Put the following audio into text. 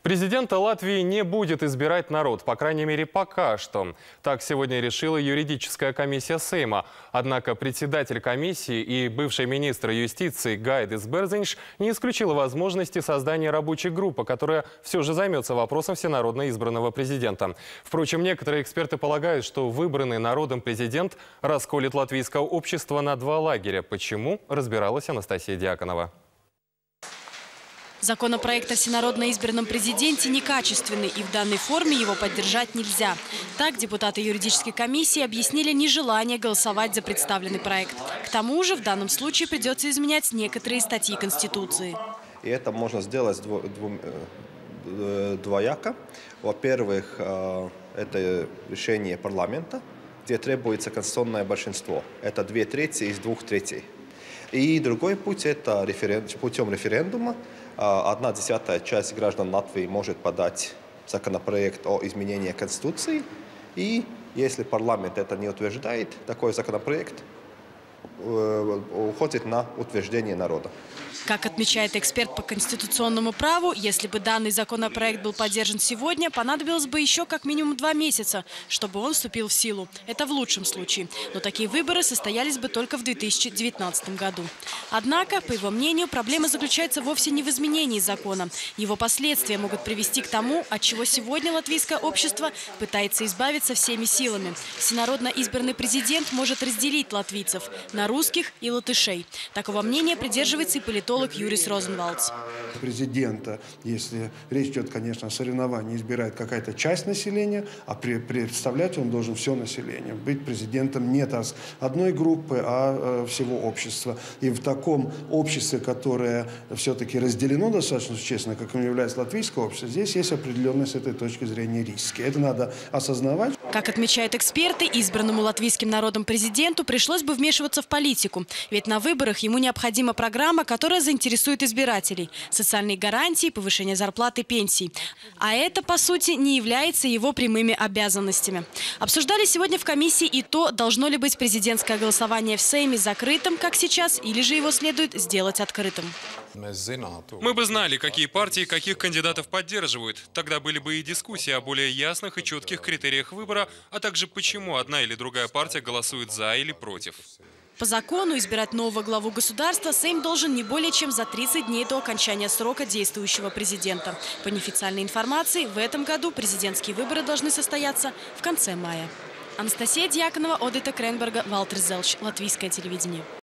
Президента Латвии не будет избирать народ, по крайней мере, пока что. Так сегодня решила юридическая комиссия Сейма. Однако председатель комиссии и бывший министр юстиции Гайдис Берзинш не исключила возможности создания рабочей группы, которая все же займется вопросом всенародно избранного президента. Впрочем, некоторые эксперты полагают, что выбранный народом президент расколет латвийское общество на два лагеря. Почему? Разбиралась Анастасия Дьяконова. Законопроект о всенародно избранном президенте некачественный, и в данной форме его поддержать нельзя. Так депутаты юридической комиссии объяснили нежелание голосовать за представленный проект. К тому же в данном случае придется изменять некоторые статьи Конституции. И это можно сделать двояко. Во-первых, это решение парламента, где требуется конституционное большинство. Это 2/3 из 2/3. И другой путь – это путем референдума. 1/10 часть граждан Латвии может подать законопроект о изменении Конституции. И если парламент это не утверждает, такой законопроект уходит на утверждение народа. Как отмечает эксперт по конституционному праву, если бы данный законопроект был поддержан сегодня, понадобилось бы еще как минимум 2 месяца, чтобы он вступил в силу. Это в лучшем случае. Но такие выборы состоялись бы только в 2019 году. Однако, по его мнению, проблема заключается вовсе не в изменении закона. Его последствия могут привести к тому, от чего сегодня латвийское общество пытается избавиться всеми силами. Всенародно избранный президент может разделить латвийцев на русских и латышей. Такого мнения придерживается и политолог Юрис Розенвалдс. Президента, если речь идет, конечно, о соревновании, избирает какая-то часть населения, а представлять он должен все население. Быть президентом не одной группы, а всего общества. И в таком обществе, которое все-таки разделено достаточно существенно, как является латвийское общество, здесь есть определенные с этой точки зрения риски. Это надо осознавать. Как отмечают эксперты, избранному латвийским народом президенту пришлось бы вмешиваться в политику. Ведь на выборах ему необходима программа, которая заинтересует избирателей. Социальные гарантии, повышение зарплаты, пенсий. А это, по сути, не является его прямыми обязанностями. Обсуждали сегодня в комиссии и то, должно ли быть президентское голосование в Сейме закрытым, как сейчас, или же его следует сделать открытым. Мы бы знали, какие партии каких кандидатов поддерживают. Тогда были бы и дискуссии о более ясных и четких критериях выбора, а также почему одна или другая партия голосует за или против. По закону избирать нового главу государства Сейм должен не более чем за 30 дней до окончания срока действующего президента. По неофициальной информации, в этом году президентские выборы должны состояться в конце мая. Анастасия Дьяконова, Одита Кренберга, Валтер Зелч. Латвийское телевидение.